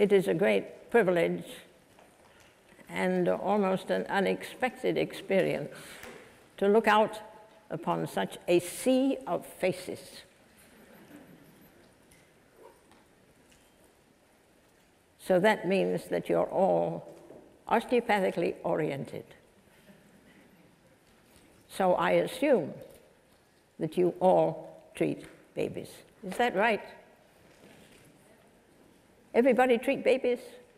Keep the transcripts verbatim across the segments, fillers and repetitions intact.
It is a great privilege and almost an unexpected experience to look out upon such a sea of faces. So that means that you're all osteopathically oriented. So I assume that you all treat babies. Is that right? Everybody treat babies?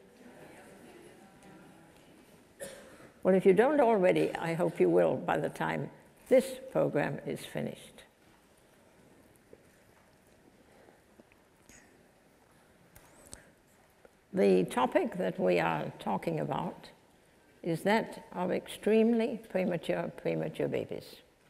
Well, if you don't already, I hope you will by the time this program is finished. The topic that we are talking about is that of extremely premature, premature babies.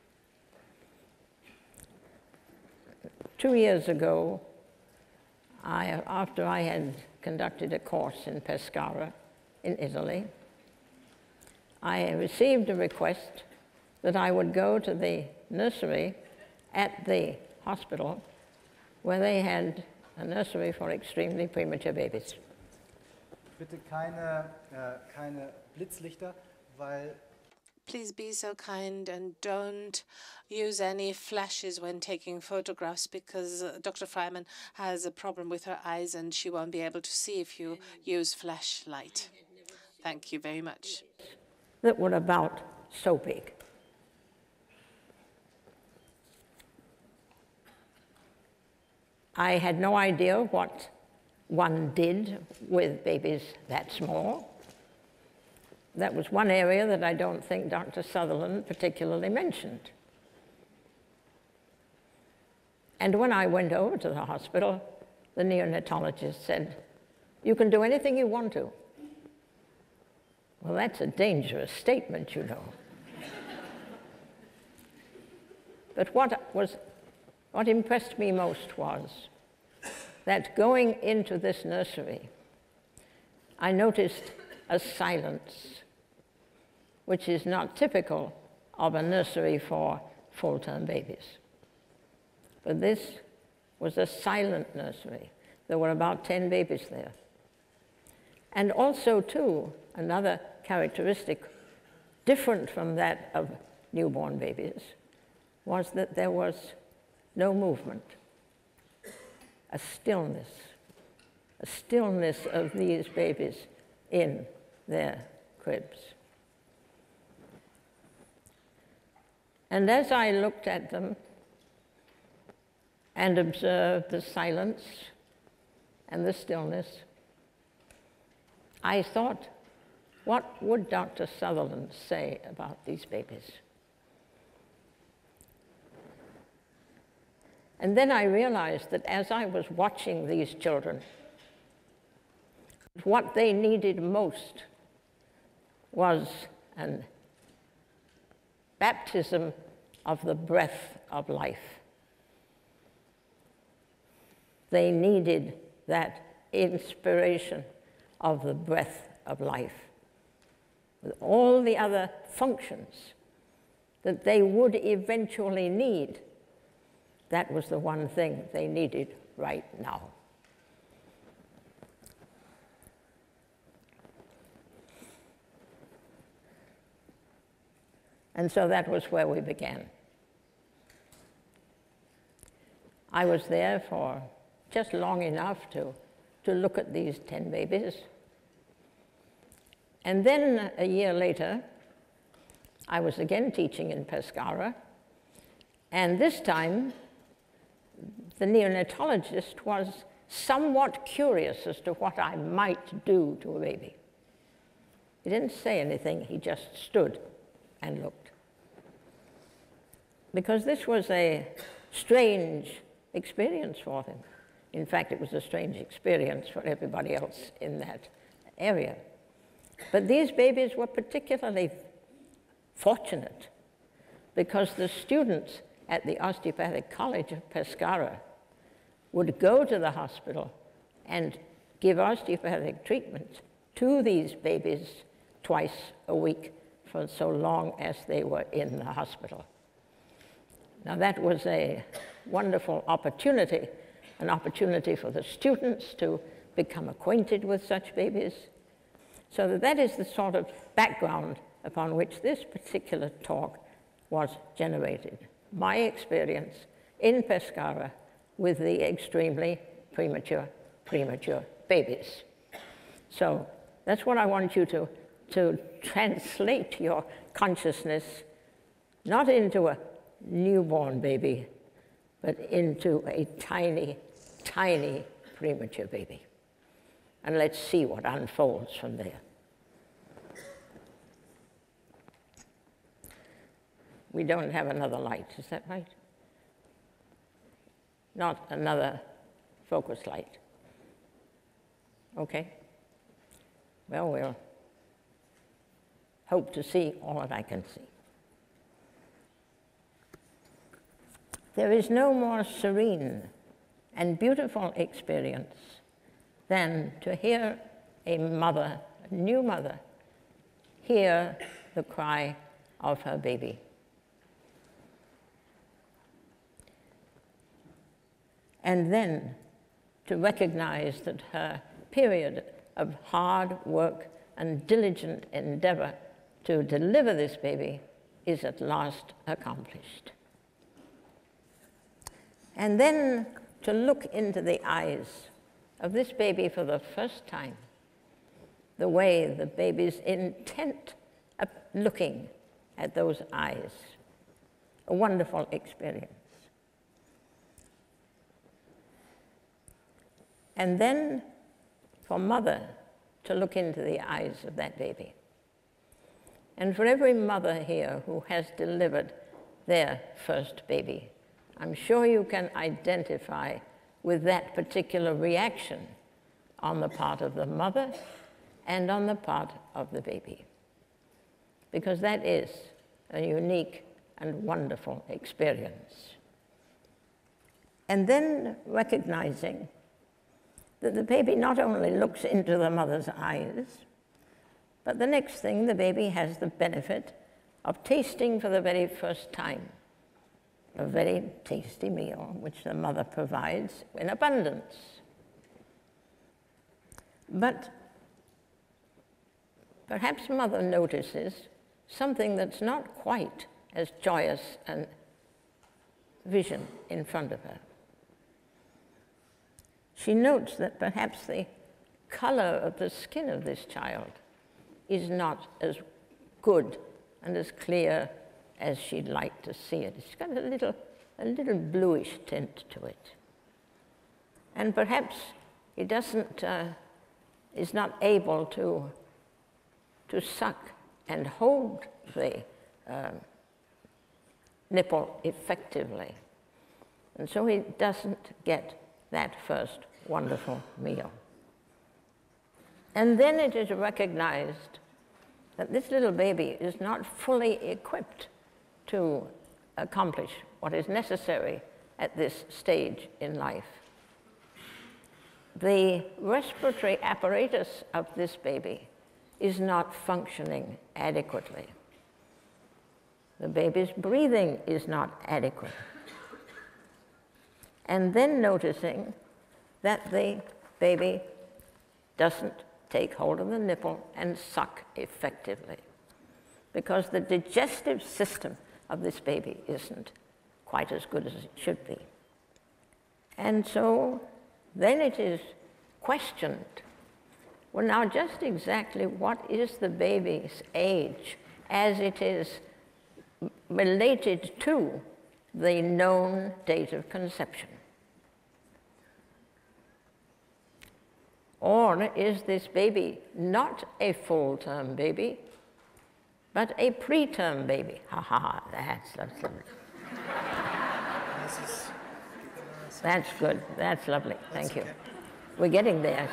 Two years ago, I, after I had conducted a course in Pescara in Italy, I received a request that I would go to the nursery at the hospital where they had a nursery for extremely premature babies. Bitte keine, äh, keine Blitzlichter, weil Please be so kind and don't use any flashes when taking photographs, because uh, Doctor Frymann has a problem with her eyes and she won't be able to see if you use flashlight. Thank you very much. That were about so big. I had no idea what one did with babies that small. That was one area that I don't think Doctor Sutherland particularly mentioned. And when I went over to the hospital, the neonatologist said, "You can do anything you want to." Well, that's a dangerous statement, you know. But what was, what impressed me most was that going into this nursery, I noticed a silence which is not typical of a nursery for full-term babies. But this was a silent nursery. There were about ten babies there. And also, too, another characteristic different from that of newborn babies was that there was no movement, a stillness, a stillness of these babies in their cribs. And as I looked at them and observed the silence and the stillness, I thought, what would Doctor Sutherland say about these babies? And then I realized that as I was watching these children, what they needed most was an baptism of the breath of life. They needed that inspiration of the breath of life, with all the other functions that they would eventually need. That was the one thing they needed right now. And so that was where we began. I was there for just long enough to, to look at these ten babies. And then a year later, I was again teaching in Pescara. And this time, the neonatologist was somewhat curious as to what I might do to a baby. He didn't say anything, he just stood and looked. Because this was a strange experience for him. In fact, it was a strange experience for everybody else in that area. But these babies were particularly fortunate because the students at the Osteopathic College of Pescara would go to the hospital and give osteopathic treatment to these babies twice a week for so long as they were in the hospital. Now that was a wonderful opportunity, an opportunity for the students to become acquainted with such babies. So that, that is the sort of background upon which this particular talk was generated. My experience in Pescara with the extremely premature, premature babies. So that's what I want you to, to translate your consciousness, not into a newborn baby, but into a tiny, tiny premature baby. And let's see what unfolds from there. We don't have another light, is that right? Not another focus light. Okay. Well, we'll hope to see all that I can see. There is no more serene and beautiful experience than to hear a mother, a new mother, hear the cry of her baby. And then to recognize that her period of hard work and diligent endeavor to deliver this baby is at last accomplished. And then to look into the eyes of this baby for the first time, the way the baby's intent of looking at those eyes, a wonderful experience. And then for mother to look into the eyes of that baby. And for every mother here who has delivered their first baby, I'm sure you can identify with that particular reaction on the part of the mother and on the part of the baby. Because that is a unique and wonderful experience. And then recognizing that the baby not only looks into the mother's eyes, but the next thing, the baby has the benefit of tasting for the very first time a very tasty meal which the mother provides in abundance. But perhaps mother notices something that's not quite as joyous a vision in front of her. She notes that perhaps the color of the skin of this child is not as good and as clear as she'd like to see it. It's got a little, a little bluish tint to it. And perhaps it doesn't, uh, is not able to, to suck and hold the uh, nipple effectively. And so he doesn't get that first wonderful meal. And then it is recognized that this little baby is not fully equipped to accomplish what is necessary at this stage in life. The respiratory apparatus of this baby is not functioning adequately. The baby's breathing is not adequate. And then noticing that the baby doesn't take hold of the nipple and suck effectively, because the digestive system of this baby isn't quite as good as it should be. And so then it is questioned, well, now just exactly what is the baby's age as it is related to the known date of conception? Or is this baby not a full-term baby, but a preterm baby? Ha ha ha, that's, that's lovely. That's good, that's lovely, thank you. We're getting there.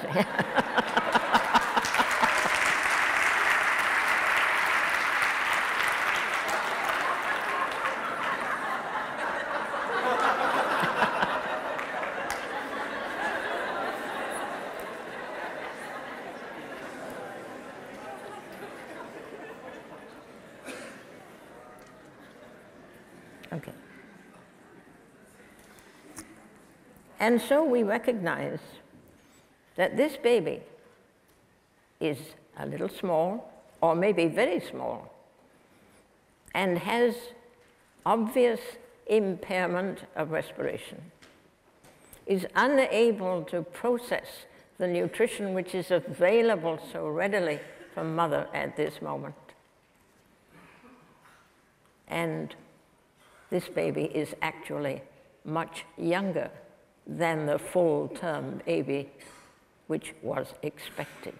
Okay. And so we recognize that this baby is a little small, or maybe very small, and has obvious impairment of respiration, is unable to process the nutrition which is available so readily from mother at this moment. And this baby is actually much younger than the full-term baby which was expected.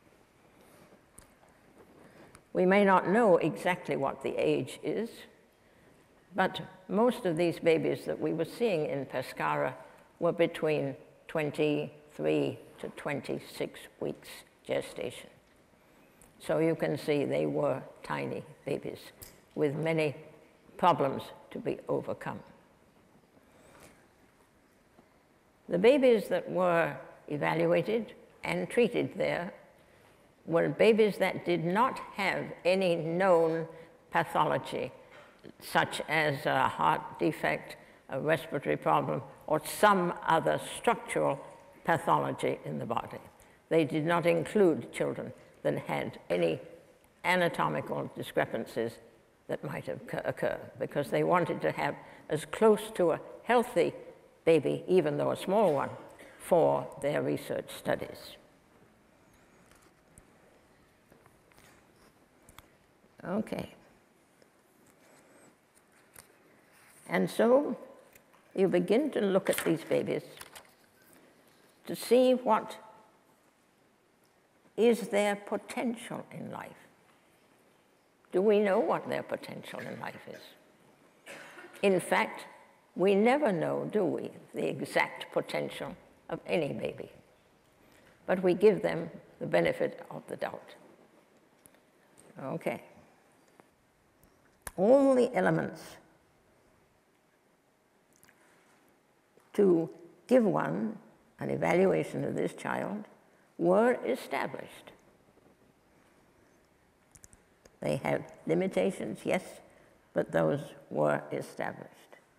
We may not know exactly what the age is, but most of these babies that we were seeing in Pescara were between twenty-three to twenty-six weeks gestation. So you can see they were tiny babies with many problems to be overcome. The babies that were evaluated and treated there were babies that did not have any known pathology, such as a heart defect, a respiratory problem, or some other structural pathology in the body. They did not include children that had any anatomical discrepancies that might have occurred, because they wanted to have as close to a healthy baby, even though a small one, for their research studies. Okay. And so you begin to look at these babies to see what is their potential in life. Do we know what their potential in life is? In fact, we never know, do we, the exact potential of any baby. But we give them the benefit of the doubt. Okay. All the elements to give one an evaluation of this child were established. They have limitations, yes, but those were established.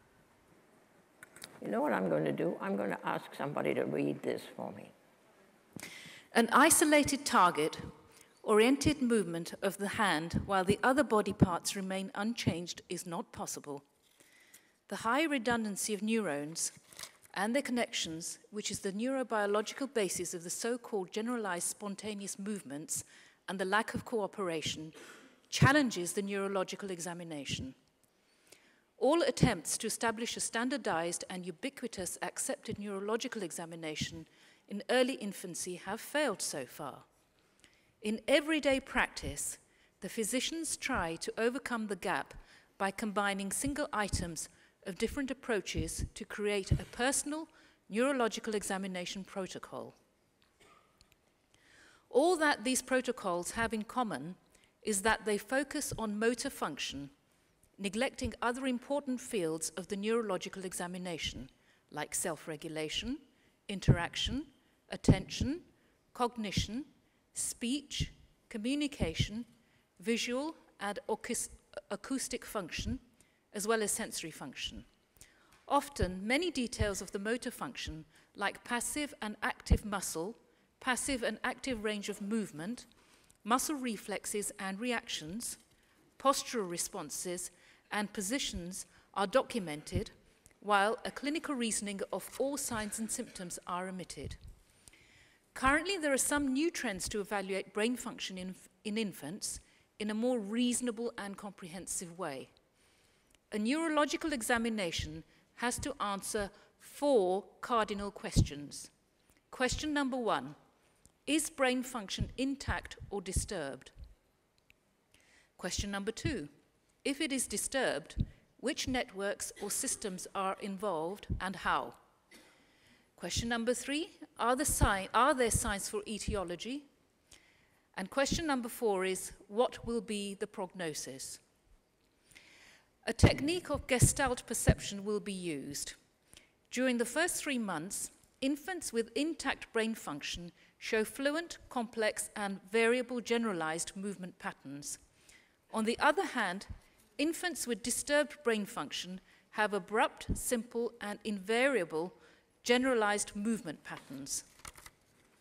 You know what I'm going to do? I'm going to ask somebody to read this for me. An isolated target, oriented movement of the hand while the other body parts remain unchanged is not possible. The high redundancy of neurons and their connections, which is the neurobiological basis of the so-called generalized spontaneous movements and the lack of cooperation, challenges the neurological examination. All attempts to establish a standardized and ubiquitous accepted neurological examination in early infancy have failed so far. In everyday practice, the physicians try to overcome the gap by combining single items of different approaches to create a personal neurological examination protocol. All that these protocols have in common is that they focus on motor function, neglecting other important fields of the neurological examination, like self-regulation, interaction, attention, cognition, speech, communication, visual and acoustic function, as well as sensory function. Often, many details of the motor function, like passive and active muscle, passive and active range of movement, muscle reflexes and reactions, postural responses, and positions are documented, while a clinical reasoning of all signs and symptoms are omitted. Currently, there are some new trends to evaluate brain function in, in infants in a more reasonable and comprehensive way. A neurological examination has to answer four cardinal questions. Question number one, is brain function intact or disturbed? Question number two, if it is disturbed, which networks or systems are involved and how? Question number three, are, the sign, are there signs for etiology? And question number four is, what will be the prognosis? A technique of Gestalt perception will be used. During the first three months, infants with intact brain function show fluent, complex, and variable generalized movement patterns. On the other hand, infants with disturbed brain function have abrupt, simple, and invariable generalized movement patterns.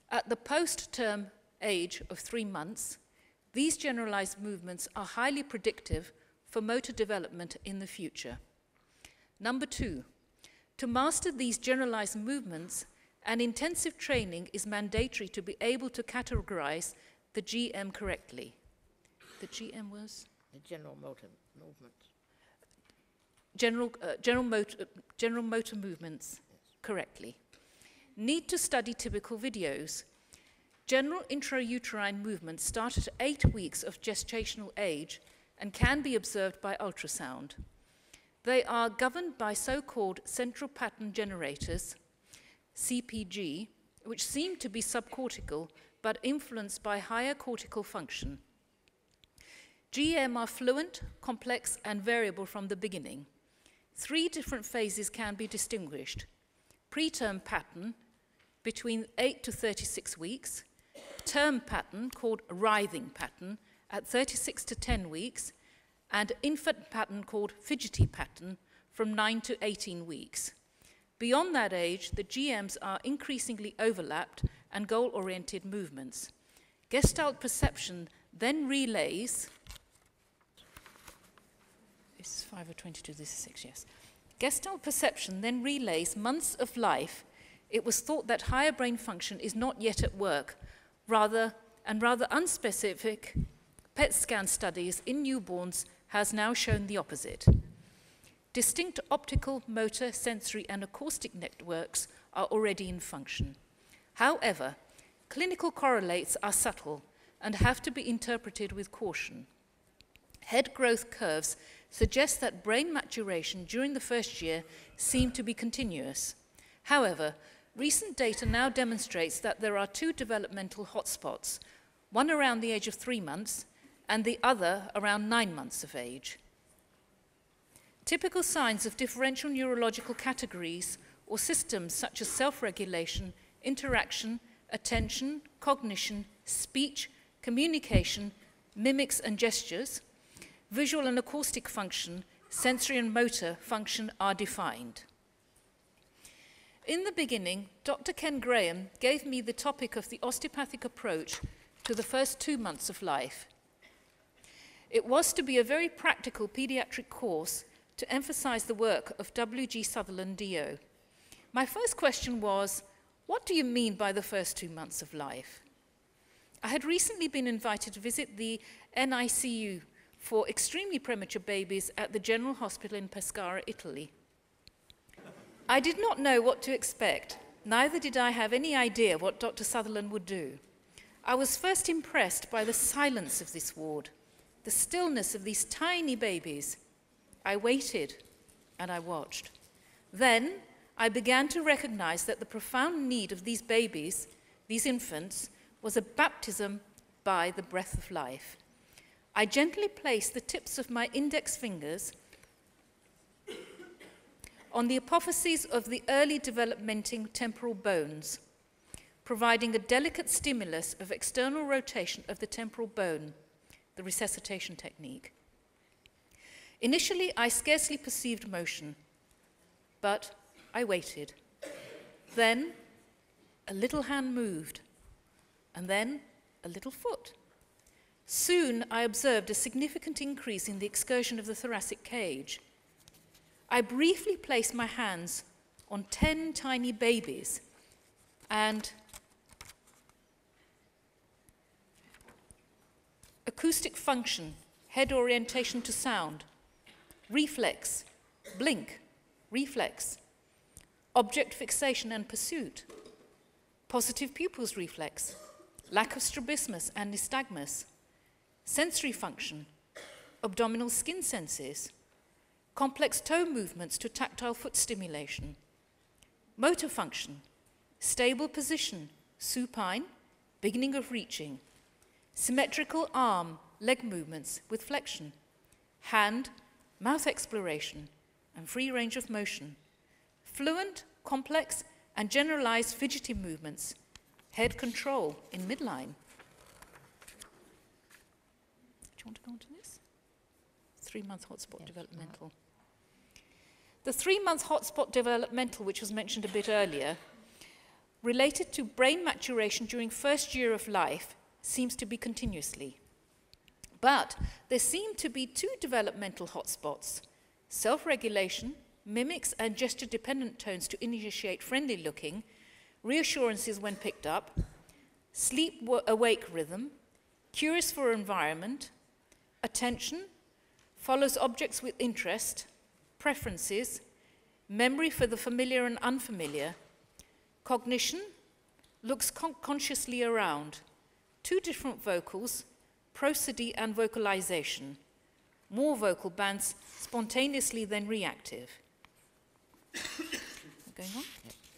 At the post-term age of three months, these generalized movements are highly predictive for motor development in the future. Number two, to master these generalized movements, an intensive training is mandatory to be able to categorize the G M correctly. The G M was? The general motor movements. General, uh, general, motor, uh, general motor movements correctly. Need to study typical videos. General intrauterine movements start at eight weeks of gestational age and can be observed by ultrasound. They are governed by so-called central pattern generators, C P G, which seem to be subcortical but influenced by higher cortical function. G M are fluent, complex, and variable from the beginning. Three different phases can be distinguished. Preterm pattern, between eight to thirty-six weeks. Term pattern, called writhing pattern, at thirty-six to ten weeks. And infant pattern, called fidgety pattern, from nine to eighteen weeks. Beyond that age, the G Ms are increasingly overlapped and goal-oriented movements. Gestalt perception then relays, this is five or twenty-two, this is six, yes. Gestalt perception then relays months of life. It was thought that higher brain function is not yet at work, rather, and rather unspecific P E T scan studies in newborns has now shown the opposite. Distinct optical, motor, sensory, and acoustic networks are already in function. However, clinical correlates are subtle and have to be interpreted with caution. Head growth curves suggest that brain maturation during the first year seem to be continuous. However, recent data now demonstrates that there are two developmental hotspots, one around the age of three months and the other around nine months of age. Typical signs of differential neurological categories or systems such as self-regulation, interaction, attention, cognition, speech, communication, mimics and gestures, visual and acoustic function, sensory and motor function are defined. In the beginning, Doctor Ken Graham gave me the topic of the osteopathic approach to the first two months of life. It was to be a very practical pediatric course to emphasize the work of W G Sutherland D O. My first question was, what do you mean by the first two months of life? I had recently been invited to visit the N I C U for extremely premature babies at the General Hospital in Pescara, Italy. I did not know what to expect, neither did I have any idea what Doctor Sutherland would do. I was first impressed by the silence of this ward, the stillness of these tiny babies. I waited and I watched. Then I began to recognize that the profound need of these babies, these infants, was a baptism by the breath of life. I gently placed the tips of my index fingers on the apophyses of the early developmenting temporal bones, providing a delicate stimulus of external rotation of the temporal bone, the resuscitation technique. Initially, I scarcely perceived motion, but I waited. Then a little hand moved, and then a little foot. Soon, I observed a significant increase in the excursion of the thoracic cage. I briefly placed my hands on ten tiny babies, and acoustic function, head orientation to sound, reflex, blink, reflex, object fixation and pursuit, positive pupils reflex, lack of strabismus and nystagmus, sensory function, abdominal skin senses, complex toe movements to tactile foot stimulation, motor function, stable position, supine, beginning of reaching, symmetrical arm, leg movements with flexion, hand, mouth exploration, and free range of motion, fluent, complex, and generalized fidgety movements, head control in midline. Do you want to go on to this? Three-month hotspot yes, developmental. The three-month hotspot developmental, which was mentioned a bit earlier, related to brain maturation during first year of life seems to be continuously. But there seem to be two developmental hotspots: self-regulation, mimics and gesture-dependent tones to initiate friendly looking, reassurances when picked up, sleep-awake rhythm, curious for environment, attention, follows objects with interest, preferences, memory for the familiar and unfamiliar, cognition, looks con consciously around, two different vocals, prosody and vocalization, more vocal bands spontaneously than reactive. Going on?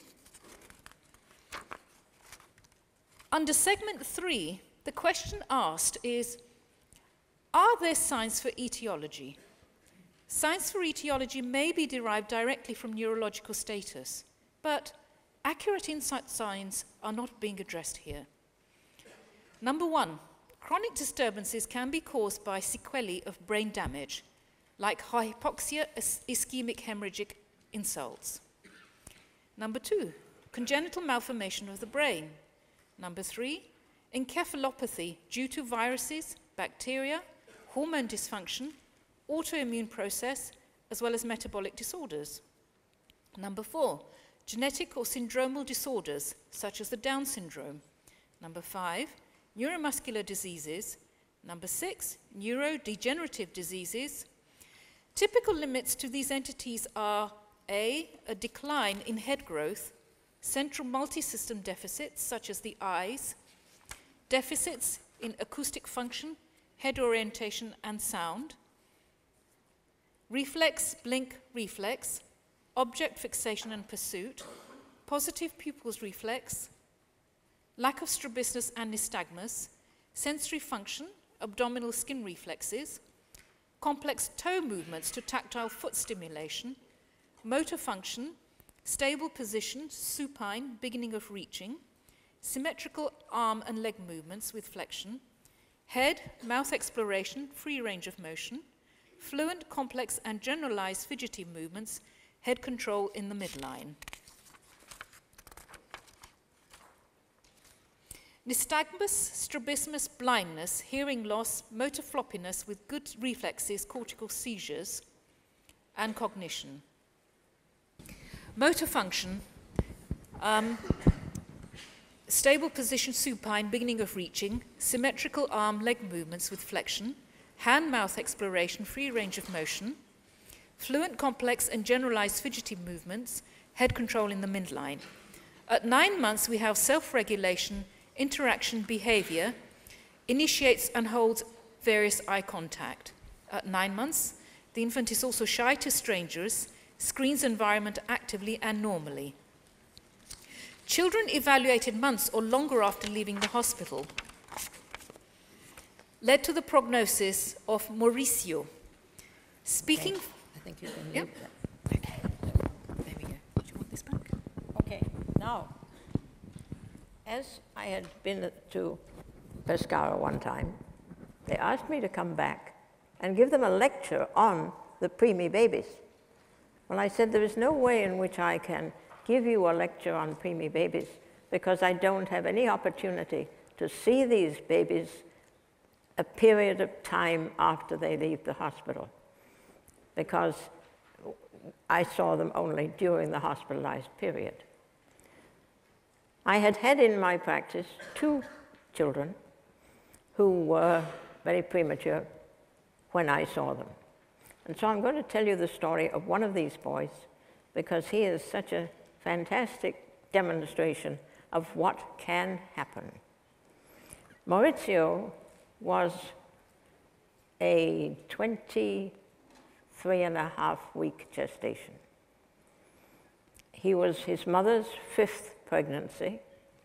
Under segment three, the question asked is, are there signs for etiology? Signs for etiology may be derived directly from neurological status, but accurate insight signs are not being addressed here. Number one, chronic disturbances can be caused by sequelae of brain damage, like hypoxia, ischemic hemorrhagic insults. Number two, congenital malformation of the brain. Number three, encephalopathy due to viruses, bacteria, hormone dysfunction, autoimmune process, as well as metabolic disorders. Number four, genetic or syndromal disorders, such as the Down syndrome. Number five, neuromuscular diseases. Number six, neurodegenerative diseases. Typical limits to these entities are A, a decline in head growth, central multisystem deficits, such as the eyes, deficits in acoustic function, head orientation and sound, reflex, blink, reflex, object fixation and pursuit, positive pupils reflex, lack of strabismus and nystagmus, sensory function, abdominal skin reflexes, complex toe movements to tactile foot stimulation, motor function, stable position, supine, beginning of reaching, symmetrical arm and leg movements with flexion, head, mouth exploration, free range of motion, fluent, complex and generalized fidgety movements, head control in the midline. Nystagmus, strabismus, blindness, hearing loss, motor floppiness with good reflexes, cortical seizures, and cognition. Motor function, um, stable position supine, beginning of reaching, symmetrical arm, leg movements with flexion, hand-mouth exploration, free range of motion, fluent, complex, and generalized fidgety movements, head control in the midline. At nine months, we have self-regulation, interaction behavior, initiates and holds various eye contact. At nine months, the infant is also shy to strangers, screens environment actively and normally. Children evaluated months or longer after leaving the hospital led to the prognosis of Mauricio. Speaking... Okay. I think you can leave Yep. that. Okay. There we go. Do you want this back? Okay, now, as I had been to Pescara one time, they asked me to come back and give them a lecture on the preemie babies. Well, I said, there is no way in which I can give you a lecture on preemie babies because I don't have any opportunity to see these babies a period of time after they leave the hospital, because I saw them only during the hospitalized period. I had had in my practice two children who were very premature when I saw them. And so I'm going to tell you the story of one of these boys because he is such a fantastic demonstration of what can happen. Maurizio was a twenty-three and a half week gestation. He was his mother's fifth pregnancy,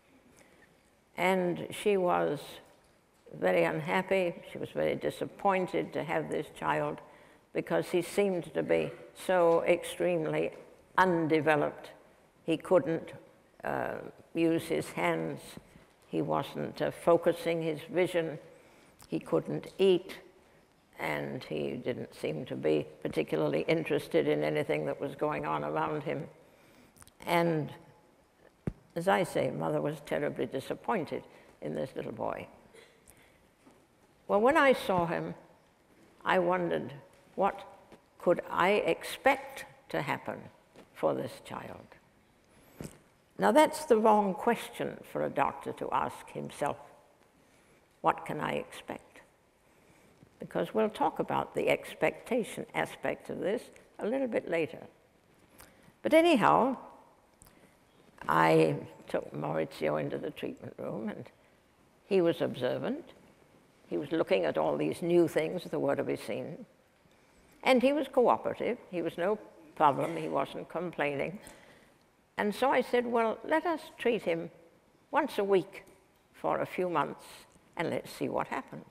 and she was very unhappy. She was very disappointed to have this child because he seemed to be so extremely undeveloped. He couldn't uh, use his hands. He wasn't uh, focusing his vision. He couldn't eat, and he didn't seem to be particularly interested in anything that was going on around him. And as I say, mother was terribly disappointed in this little boy. Well, when I saw him, I wondered, what could I expect to happen for this child? Now, that's the wrong question for a doctor to ask himself. What can I expect? Because we'll talk about the expectation aspect of this a little bit later. But anyhow, I took Maurizio into the treatment room, and he was observant. He was looking at all these new things that were to be seen. And he was cooperative. He was no problem. He wasn't complaining. And so I said, well, let us treat him once a week for a few months, and let's see what happens.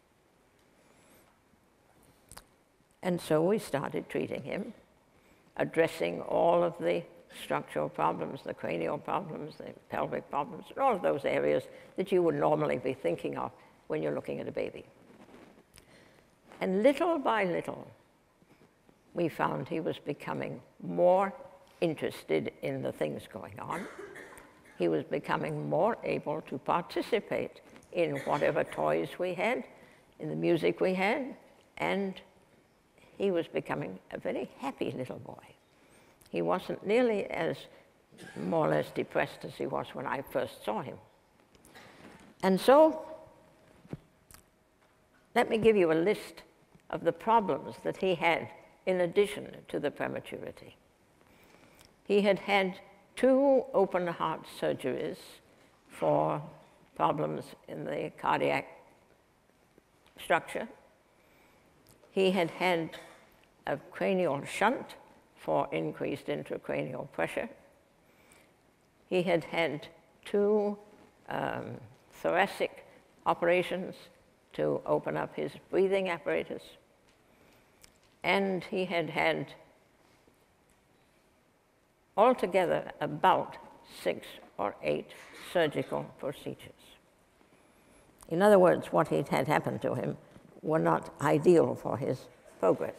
And so we started treating him, addressing all of the structural problems, the cranial problems, the pelvic problems, and all of those areas that you would normally be thinking of when you're looking at a baby. And little by little, we found he was becoming more interested in the things going on. He was becoming more able to participate in whatever toys we had, in the music we had, and he was becoming a very happy little boy. He wasn't nearly as more or less depressed as he was when I first saw him. And so, let me give you a list of the problems that he had in addition to the prematurity. He had had two open heart surgeries for problems in the cardiac structure. He had had a cranial shunt for increased intracranial pressure. He had had two um, thoracic operations to open up his breathing apparatus. And he had had altogether about six or eight surgical procedures. In other words, what had had happened to him were not ideal for his progress.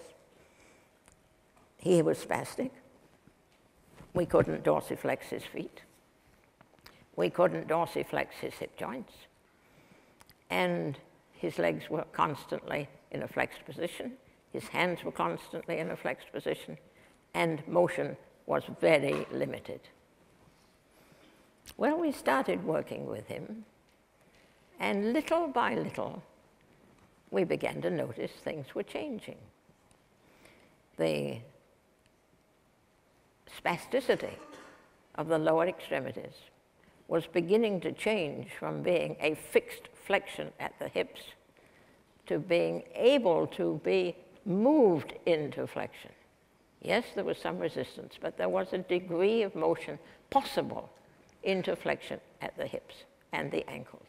He was spastic. We couldn't dorsiflex his feet. We couldn't dorsiflex his hip joints. And his legs were constantly in a flexed position. His hands were constantly in a flexed position. And motion was very limited. Well, we started working with him, and little by little, we began to notice things were changing. The spasticity of the lower extremities was beginning to change from being a fixed flexion at the hips to being able to be moved into flexion. Yes, there was some resistance, but there was a degree of motion possible into flexion at the hips and the ankles.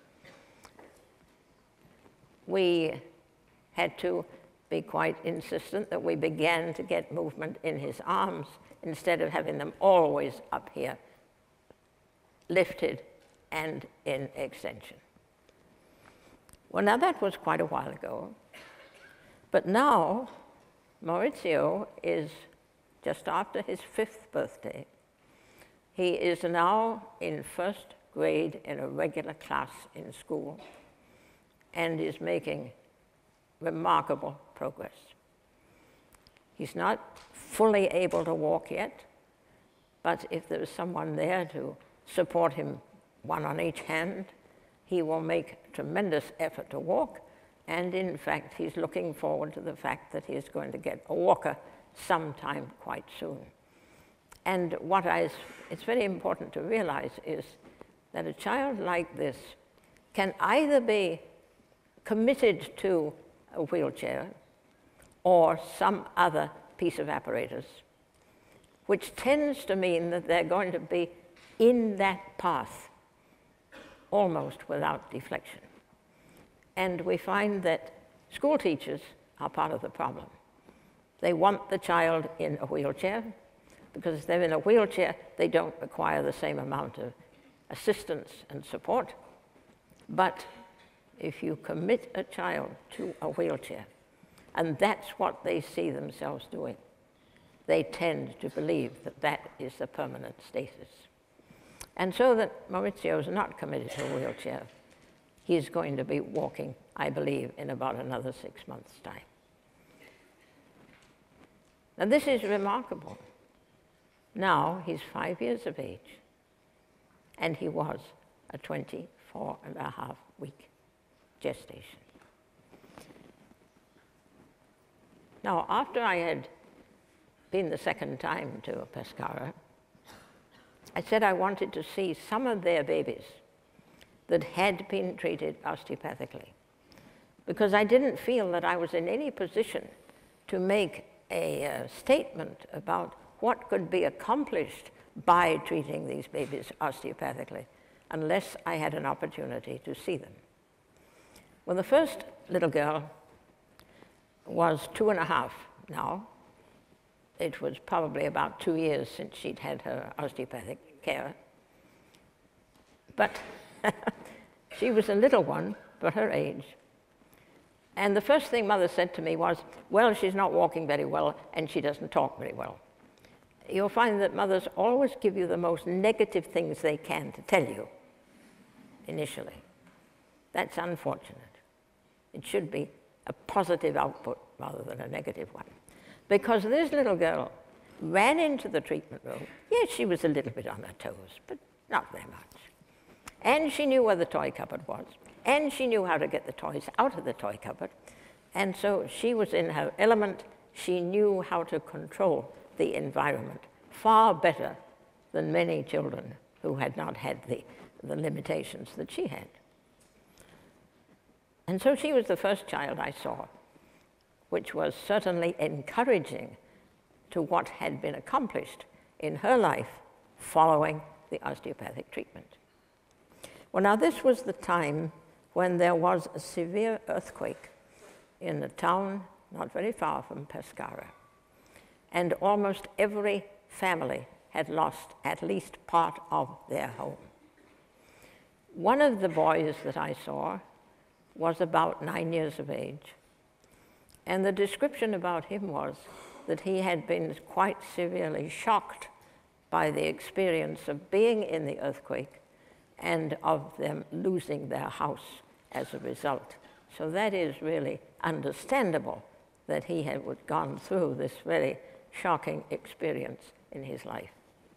We had to be quite insistent that we began to get movement in his arms instead of having them always up here, lifted and in extension. Well, now that was quite a while ago, but now Maurizio is just after his fifth birthday. He is now in first grade in a regular class in school and is making remarkable progress. He's not fully able to walk yet, but if there is someone there to support him, one on each hand, he will make tremendous effort to walk. And in fact, he's looking forward to the fact that he's going to get a walker sometime quite soon. And what I, it's very important to realize is that a child like this can either be committed to a wheelchair or some other piece of apparatus, which tends to mean that they're going to be in that path almost without deflection. And we find that school teachers are part of the problem. They want the child in a wheelchair, because if they're in a wheelchair, they don't require the same amount of assistance and support. But if you commit a child to a wheelchair, and that's what they see themselves doing, they tend to believe that that is the permanent status. And so that Maurizio is not committed to a wheelchair. He's going to be walking, I believe, in about another six months' time. Now, this is remarkable. Now he's five years of age, and he was a twenty-four and a half week gestation. Now, after I had been the second time to Pescara, I said I wanted to see some of their babies that had been treated osteopathically, because I didn't feel that I was in any position to make a uh, statement about what could be accomplished by treating these babies osteopathically unless I had an opportunity to see them. Well, the first little girl was two and a half now. It was probably about two years since she'd had her osteopathic care. But she was a little one for her age. And the first thing Mother said to me was, well, she's not walking very well and she doesn't talk very well. You'll find that mothers always give you the most negative things they can to tell you initially. That's unfortunate. It should be a positive output rather than a negative one. Because this little girl ran into the treatment room. Yes, she was a little bit on her toes, but not very much. And she knew where the toy cupboard was. And she knew how to get the toys out of the toy cupboard. And so she was in her element. She knew how to control the environment far better than many children who had not had the, the limitations that she had. And so she was the first child I saw, which was certainly encouraging to what had been accomplished in her life following the osteopathic treatment. Well, now this was the time when there was a severe earthquake in a town not very far from Pescara, and almost every family had lost at least part of their home. One of the boys that I saw was about nine years of age, and the description about him was that he had been quite severely shocked by the experience of being in the earthquake and of them losing their house as a result. So that is really understandable that he had gone through this very shocking experience in his life.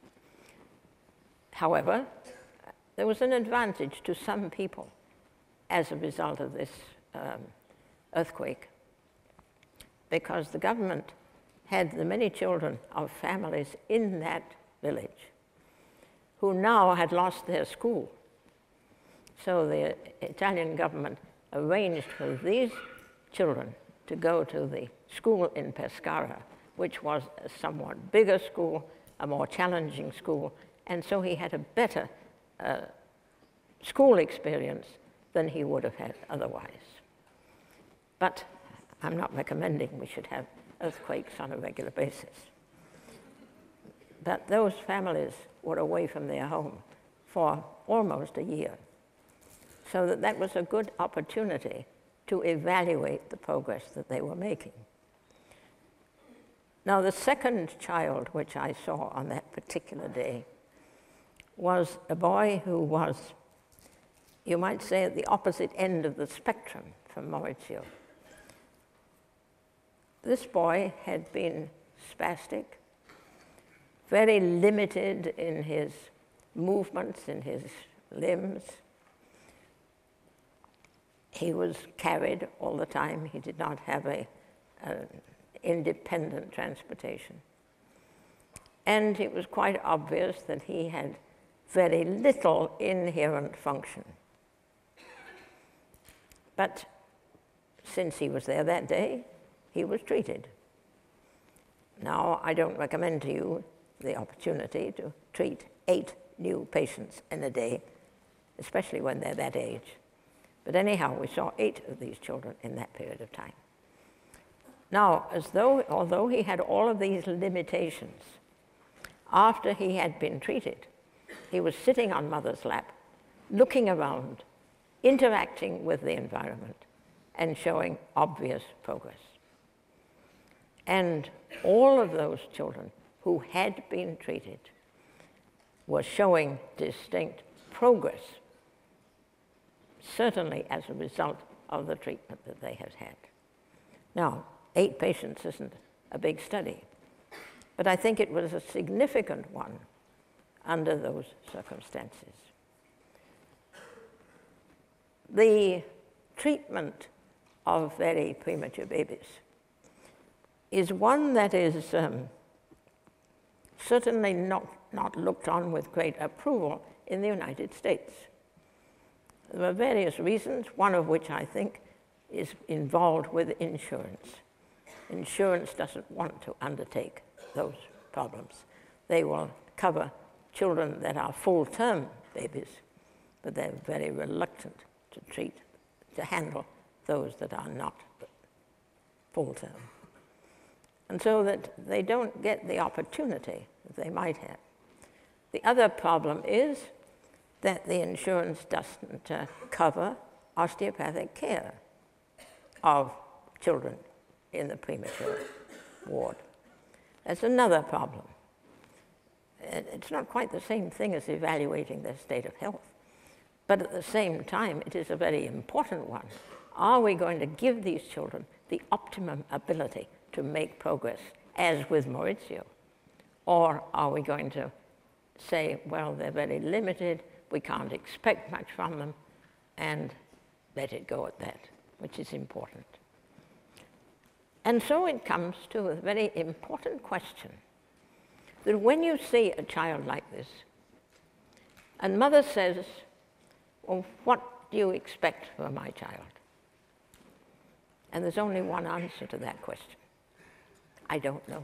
However, there was an advantage to some people as a result of this um, earthquake, because the government had the many children of families in that village who now had lost their school. So the Italian government arranged for these children to go to the school in Pescara, which was a somewhat bigger school, a more challenging school, and so he had a better uh, school experience than he would have had otherwise. But I'm not recommending we should have earthquakes on a regular basis. But those families were away from their home for almost a year. So that that was a good opportunity to evaluate the progress that they were making. Now, the second child which I saw on that particular day was a boy who was, you might say, at the opposite end of the spectrum from Maurizio. This boy had been spastic, very limited in his movements, in his limbs. He was carried all the time. He did not have a, an independent transportation. And it was quite obvious that he had very little inherent function. But since he was there that day, he was treated. Now, I don't recommend to you the opportunity to treat eight new patients in a day, especially when they're that age. But anyhow, we saw eight of these children in that period of time. Now, as though, although he had all of these limitations, after he had been treated, he was sitting on Mother's lap, looking around, interacting with the environment, and showing obvious progress. And all of those children who had been treated were showing distinct progress, certainly as a result of the treatment that they had had. Now, eight patients isn't a big study, but I think it was a significant one under those circumstances. The treatment of very premature babies is one that is um, certainly not, not looked on with great approval in the United States. There are various reasons, one of which I think is involved with insurance. Insurance doesn't want to undertake those problems. They will cover children that are full-term babies, but they're very reluctant to treat, to handle those that are not full-term. And so that they don't get the opportunity that they might have. The other problem is that the insurance doesn't uh, cover osteopathic care of children in the premature ward. That's another problem. It's not quite the same thing as evaluating their state of health, but at the same time, it is a very important one. Are we going to give these children the optimum ability to make progress, as with Maurizio? Or are we going to say, well, they're very limited, we can't expect much from them, and let it go at that, which is important. And so it comes to a very important question, that when you see a child like this, and mother says, well, what do you expect from my child? And there's only one answer to that question. I don't know.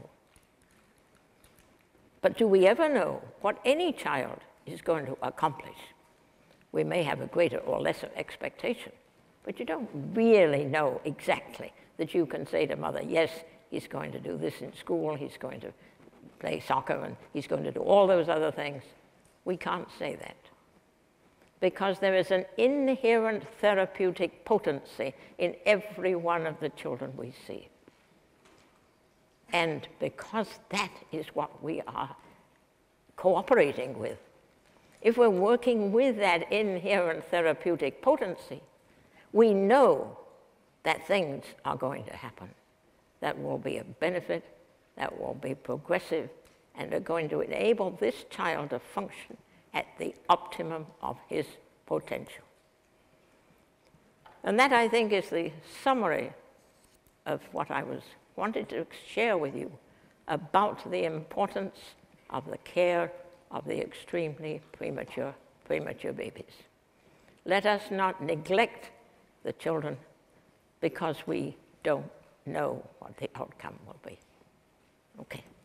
But do we ever know what any child is going to accomplish? We may have a greater or lesser expectation, but you don't really know exactly that you can say to mother, yes, he's going to do this in school, he's going to play soccer, and he's going to do all those other things. We can't say that, because there is an inherent therapeutic potency in every one of the children we see. And because that is what we are cooperating with, if we're working with that inherent therapeutic potency, we know that things are going to happen that will be a benefit, that will be progressive, and are going to enable this child to function at the optimum of his potential. And that, I think, is the summary of what I was wanted to share with you about the importance of the care of the extremely premature, premature babies. Let us not neglect the children because we don't know what the outcome will be. Okay.